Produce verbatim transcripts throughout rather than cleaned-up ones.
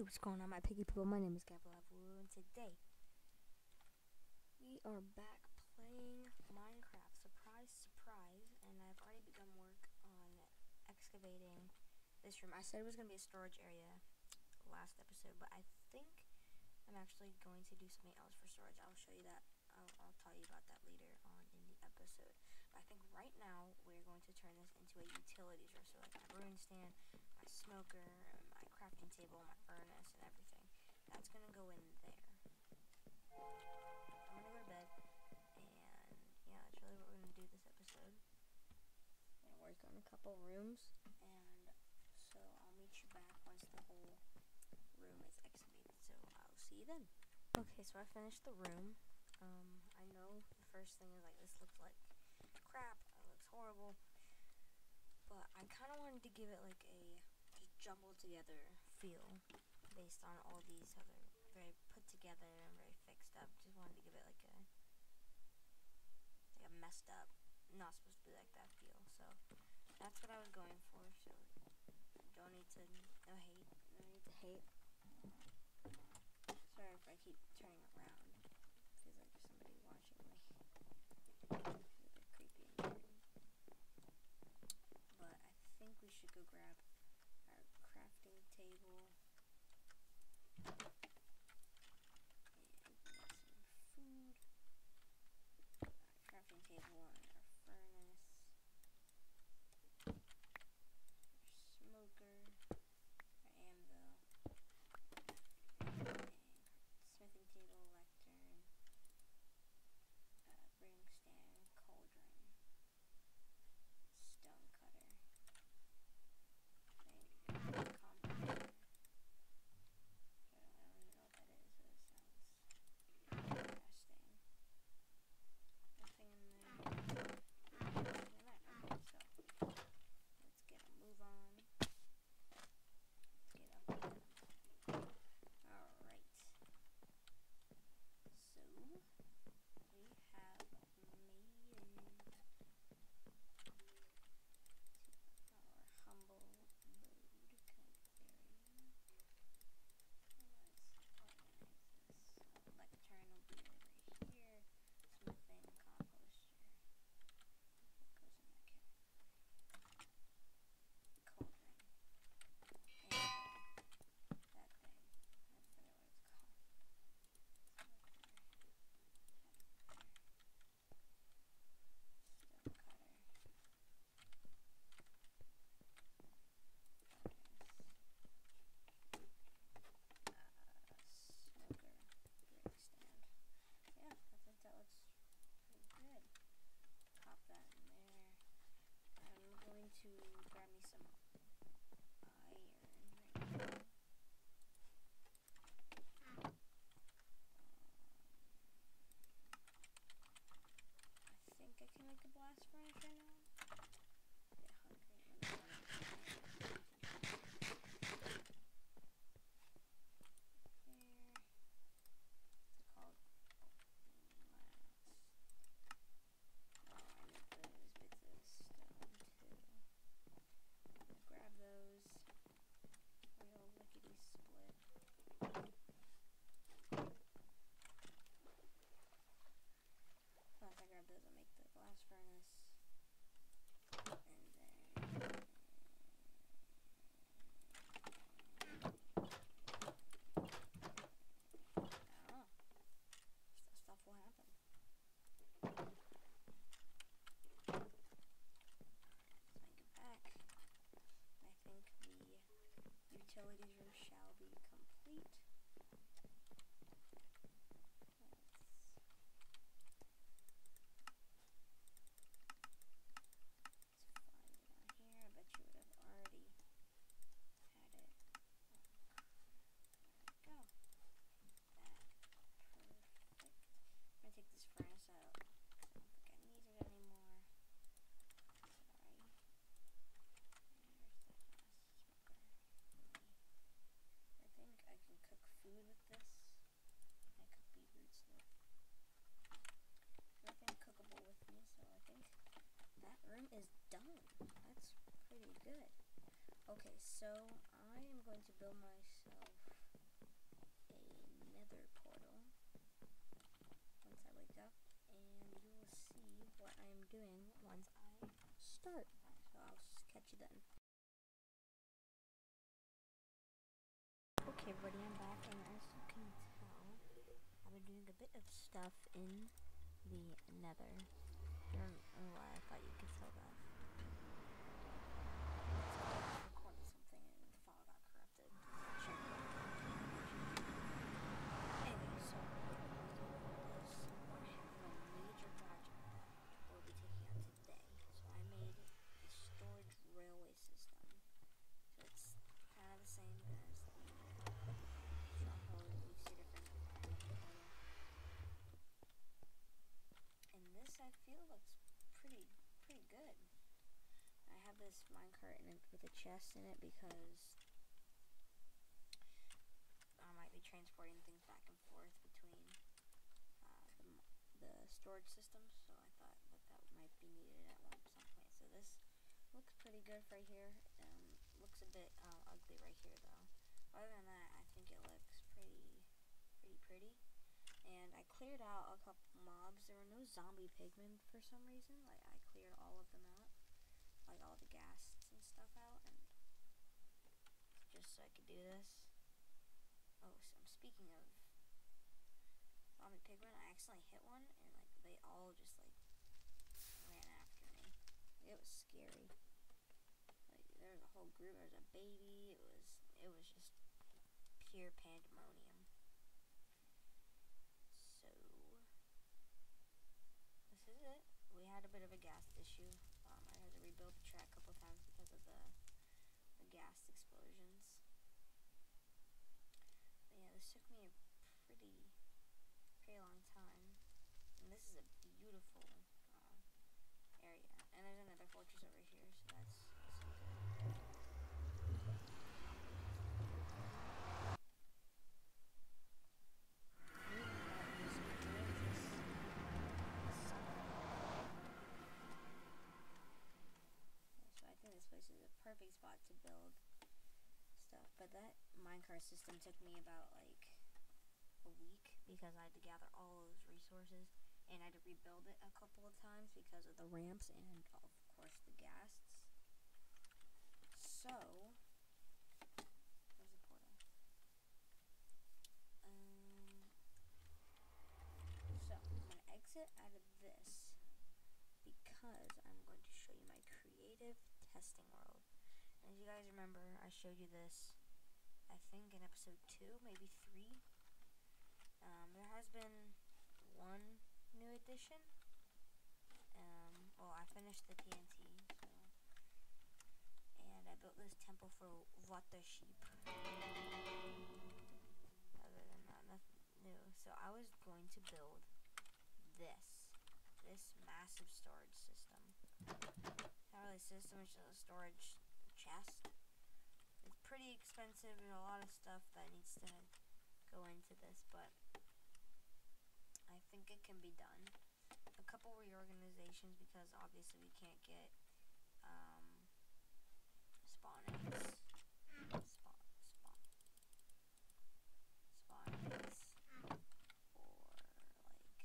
what's going on, my piggy people? My name is Gavalavu, and today we are back playing Minecraft. Surprise, surprise! And I've already begun work on excavating this room. I said it was going to be a storage area last episode, but I think I'm actually going to do something else for storage. I'll show you that. I'll, I'll tell you about that later on in the episode. But I think right now we're going to turn this into a utilities room. So like my brewing stand, my smoker, my crafting table, my furnace, and everything. That's gonna go in there. I'm gonna go to bed, and yeah, that's really what we're gonna do this episode. I'm gonna work on a couple rooms, and so I'll meet you back once the whole room is excavated. So I'll see you then. Okay, so I finished the room. Um, I know the first thing is like this looks like crap. It looks horrible. But I kind of wanted to give it like a just jumbled together feel based on all these other very put together and very fixed up. Just wanted to give it like a like a messed up, not supposed to be like that feel. So that's what I was going for. So don't need to no hate, no need to hate. Sorry if I keep turning around. Feels like there's somebody watching me. It's a bit creepy and weird. But I think we should go grab our crafting table and make some food. Our crafting table and our furnace, our smoker, our anvil, and smithing table, lectern, uh, brewing stand, cauldron, stone cutter, and composter. I don't, I don't even know what that is, but it sounds interesting. Nothing in there. Nothing in there. Okay, so let's get a move on. Let's get up and alright. So we have made it to our humble abode kind of area. Let's organize this. So lectern will be over here. Smithing, composter. What goes in that cabinet? Cauldron. And uh, that thing. I forget what it's called. Stone cutter. Uh, smoker. Brewing stand. Yeah, I think that looks pretty good. Pop that in there. I'm going to grab me some iron right now. Um, I think I can make a blast furnace right now. I get hungry. Let me run out of iron. There. What's it called? Blast. Oh, I need those bits of stone too. I'm gonna grab those. Real lickety split. Once I grab those, I'll make the blast furnace. And then I don't know. Stuff, stuff will happen. Let's make it back. I think the utilities room shall be complete. Let's Let's find it on here. I bet you would have already had it. Oh, there we go. That perfect. I'm gonna take this furnace out because I don't think I need it anymore. Sorry. There's that last smoker. I think I can cook food with this. I cook beetroots with everything cookable with me, so I think that room is done. That's pretty good. Okay, so I am going to build myself Okay, everybody, I'm back, and as you can tell, I've been doing a bit of stuff in the Nether. I don't know why I thought you could tell that. I was recording something and the file got corrupted. Check that. Anyway, so I have a major project that we'll be taking out today. So I made a storage railway system. So it's kind of the same as I feel looks pretty pretty good. I have this minecart in it with a chest in it because I might be transporting things back and forth between uh, the, the storage systems, so I thought that that might be needed at one some point. So this looks pretty good right here. Um, looks a bit uh, ugly right here though. Other than that, I think it looks pretty pretty pretty. And I cleared out a couple mobs. There were no zombie pigmen for some reason. Like, I cleared all of them out. Like, all the ghasts and stuff out. And just so I could do this. Oh, so I'm speaking of zombie pigmen. I accidentally hit one. And, like, they all just, like, ran after me. It was scary. Like, there was a whole group. There was a baby. It was, it was just pure pandemonium. We had a bit of a ghast issue. Um, I had to rebuild the track a couple times because of the, the ghast explosions. But yeah, this took me a pretty, pretty long time. And this is a beautiful uh, area. And there's another fortress over here, so that's, that's good. This is a perfect spot to build stuff, but that minecart system took me about like a week because I had to gather all those resources and I had to rebuild it a couple of times because of the ramps and of course the ghasts. So where's the portal? Um so I'm gonna exit out of this because I'm going to show you my creative testing world. And as you guys remember, I showed you this, I think in episode two, maybe three. Um, there has been one new addition. Um, well, I finished the T N T, so, and I built this temple for Waterdeep. Other than that, nothing new. So I was going to build this, this massive storage system. Not really a system, it's just a storage chest. It's pretty expensive. There's a lot of stuff that needs to go into this, but I think it can be done. A couple reorganizations because obviously we can't get um, spawn eggs. Spawn, spawn, spawn eggs. Or like,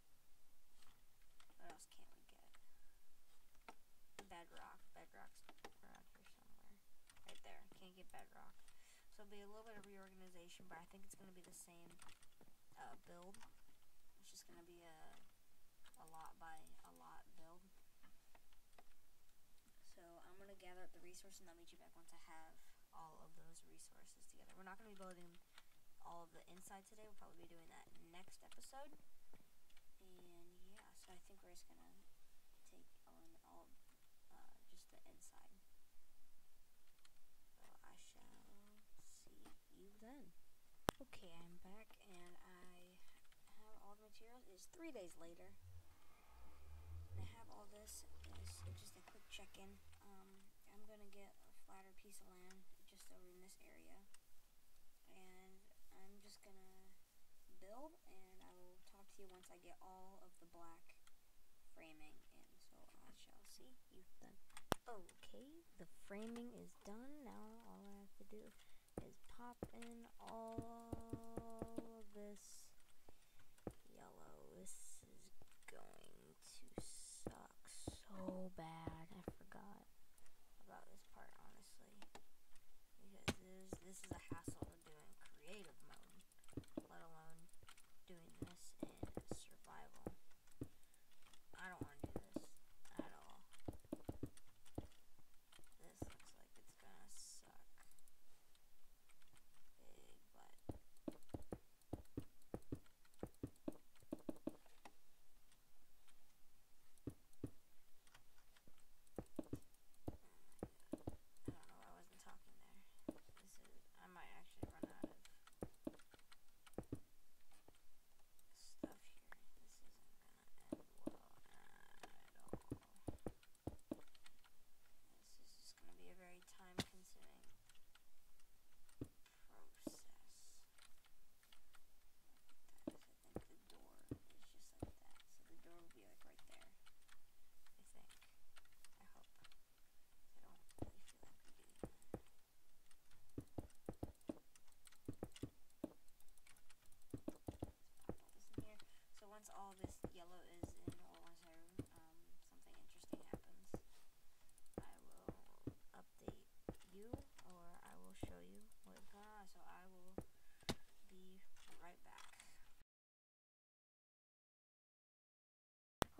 what else can't we get? Bedrock. Bedrock's around here somewhere. Right there. Can't get bedrock. So it'll be a little bit of reorganization, but I think it's going to be the same uh, build. It's just going to be a, a lot by a lot build. So I'm going to gather up the resources and I'll meet you back once I have all of those resources together. We're not going to be building all of the inside today. We'll probably be doing that next episode. And yeah, so I think we're just going to take on all of uh, just the inside. So I shall see you then. Okay, I'm back and I have all the materials. It's three days later. And I have all this. It's just a quick check-in. Um, I'm going to get a flatter piece of land just over in this area. And I'm just going to build and I will talk to you once I get all of the black framing in. So I shall see you then. Okay, the framing is done. Now all I have to do is pop in all of this yellow. This is going to suck so bad. I forgot about this part, honestly, because this, this is a hassle doing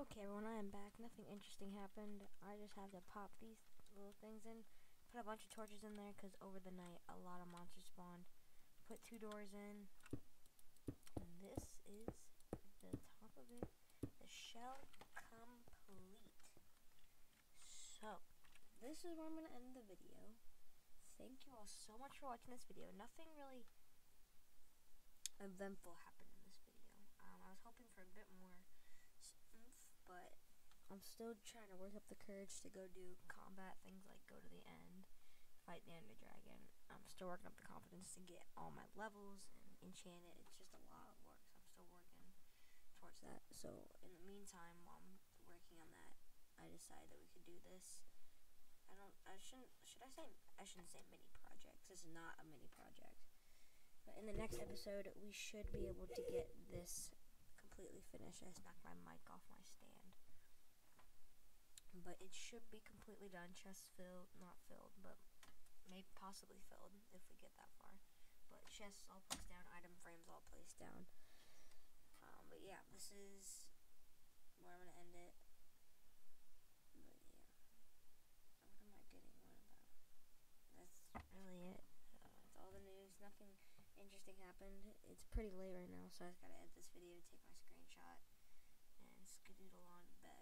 Okay, everyone, I am back. Nothing interesting happened. I just have to pop these little things in, put a bunch of torches in there, because over the night, a lot of monsters spawned. Put two doors in, and this is the top of it. The shell complete. So, this is where I'm going to end the video. Thank you all so much for watching this video. Nothing really eventful happened in this video. Um, I was hoping for a bit more oomph, but I'm still trying to work up the courage to go do combat things like go to the end, fight the Ender Dragon. I'm still working up the confidence to get all my levels and enchant it. It's just a lot of work, so I'm still working towards that. So in the meantime, while I'm working on that, I decided that we could do this. I don't, I shouldn't, should I say, I shouldn't say mini projects. This is not a mini project. But in the next episode, we should be able to get this completely finished. I just knocked my mic off my stand. But it should be completely done. Chests filled, not filled, but maybe possibly filled if we get that far. But chests all placed down, item frames all placed down. Um, but yeah, this is where I'm going to end it. That's really it. Uh, that's all the news. Nothing interesting happened. It's pretty late right now, so I just gotta edit this video, take my screenshot, and skedoodle on to bed.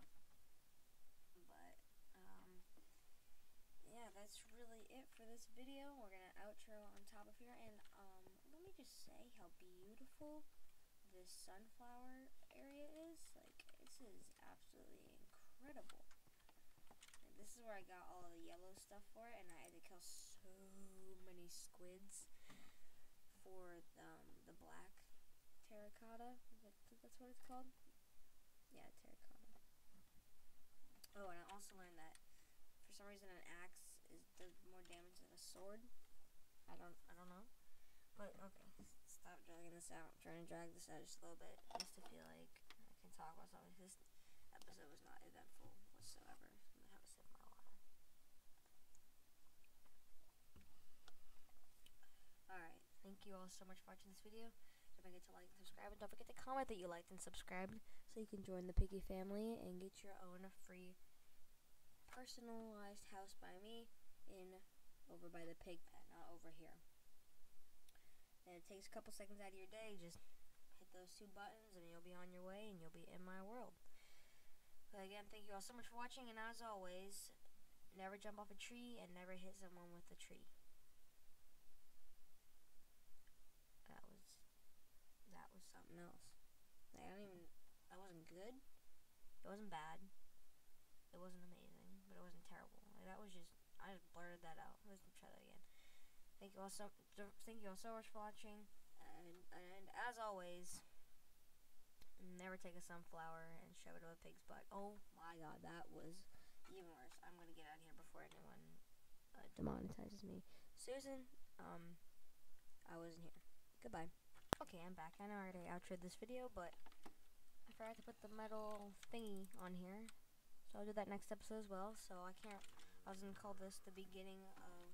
But, um, yeah, that's really it for this video. We're gonna outro on top of here, and, um, let me just say how beautiful this sunflower area is. Like, this is absolutely incredible. This is where I got all the yellow stuff for it, and I had to kill so many squids for um, the black terracotta. That's what it's called? Yeah, terracotta. Oh, and I also learned that for some reason an axe is does more damage than a sword. I don't, I don't know. But okay, stop dragging this out. I'm trying to drag this out just a little bit, just to feel like I can talk about something. This episode was not eventful whatsoever. Alright, thank you all so much for watching this video. Don't forget to like and subscribe, and don't forget to comment that you liked and subscribed so you can join the Piggy family and get your own free personalized house by me in over by the pig pen, not over here. And it takes a couple seconds out of your day. Just hit those two buttons and you'll be on your way and you'll be in my world. But again, thank you all so much for watching, and as always, never jump off a tree and never hit someone with a tree. That was that was something else. Like, I don't even that wasn't good. It wasn't bad. It wasn't amazing, but it wasn't terrible. Like, that was just I just blurted that out. Let's try that again. Thank you all so thank you all so much for watching, and and as always, never take a sunflower and shove it up a pig's butt. Oh my god, that was even worse. I'm gonna get out of here before anyone uh, demonetizes me. Susan, um, I wasn't here. Goodbye. Okay, I'm back. I know I already outroed this video, but I forgot to put the metal thingy on here, so I'll do that next episode as well. So I can't. I was gonna call this the beginning of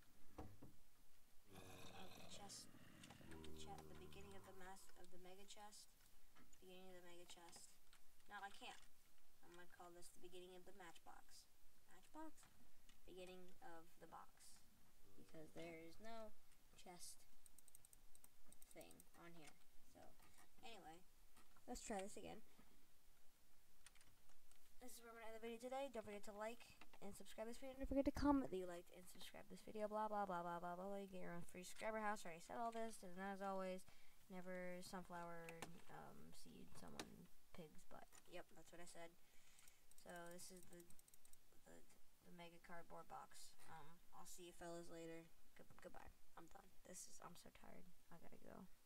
of the chest, the chest, the beginning of the mass of the mega chest. Beginning of the mega chest. No, I can't. I'm gonna call this the beginning of the matchbox. Matchbox? Beginning of the box. Because there is no chest thing on here. So, anyway, let's try this again. This is where I'm gonna end the video today. Don't forget to like and subscribe this video. Don't forget to comment that you liked and subscribe this video. Blah blah blah blah blah blah. You get your own free subscriber house. I already said all this, and as always, never sunflower um, seed someone pig's butt. Yep, that's what I said. So this is the the, the mega cardboard box. Um, I'll see you fellas later. Good, goodbye. I'm done. This is. I'm so tired. I gotta go.